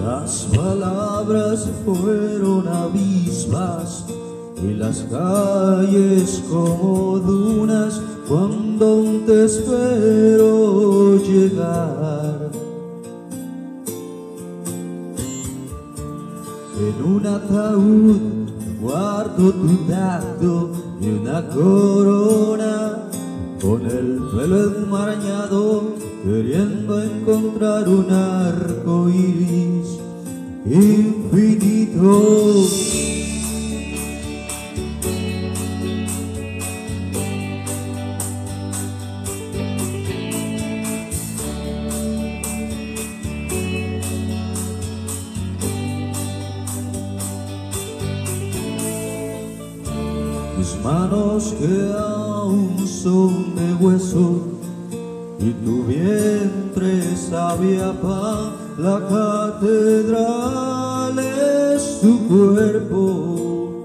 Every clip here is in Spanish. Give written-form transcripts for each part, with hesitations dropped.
Las palabras fueron abismas y las calles como dunas cuando aún te espero llegar. En un ataúd guardo tu tacto y una corona con el pelo enmarañado, queriendo encontrar un arco iris infinito. Mis manos que aún son de hueso y tu vientre sabía pan, la catedral es tu cuerpo.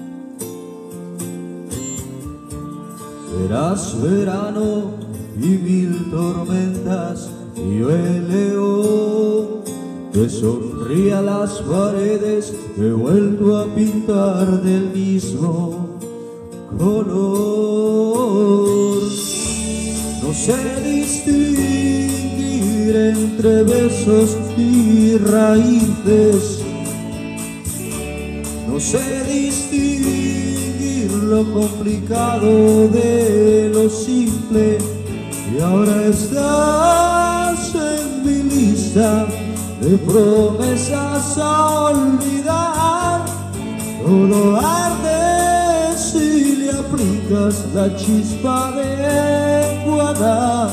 Eras verano y mil tormentas, y yo el león que sonríe a las paredes, he vuelto a pintar del mismo color. No sé distinguir entre besos y raíces, no sé distinguir lo complicado de lo simple, y ahora estás en mi lista de promesas a olvidar. Todo arde si le aplicas la chispa adecuada.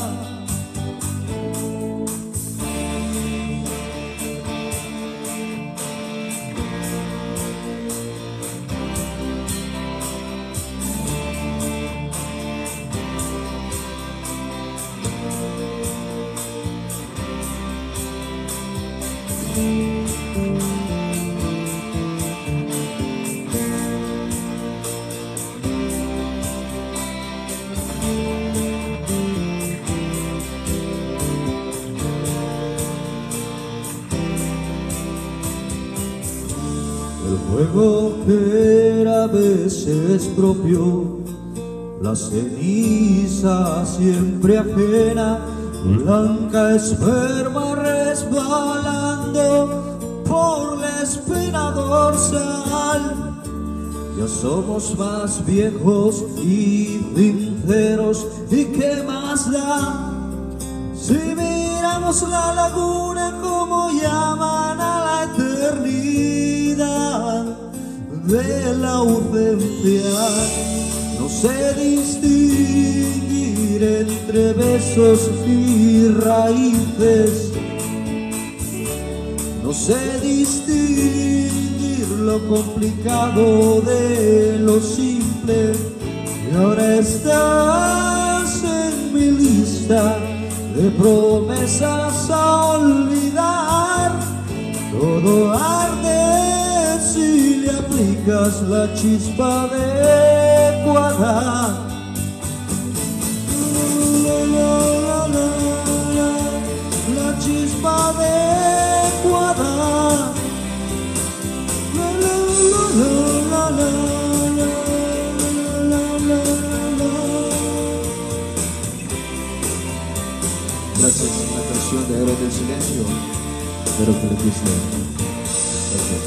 El fuego que era a veces propio, la ceniza siempre ajena, blanca esperma resbalando por la espina dorsal. Ya somos más viejos y sinceros, ¿y qué más da? Si miramos la laguna como llaman a la eternidad de la ausencia. No sé distinguir entre besos y raíces, no sé distinguir lo complicado de lo simple, y ahora estás en mi lista de promesas a olvidar. Todo arde si le aplicas la chispa adecuada. La chispa adecuada. Gracias, una canción de Héroes del Silencio. Espero que les guste. Gracias.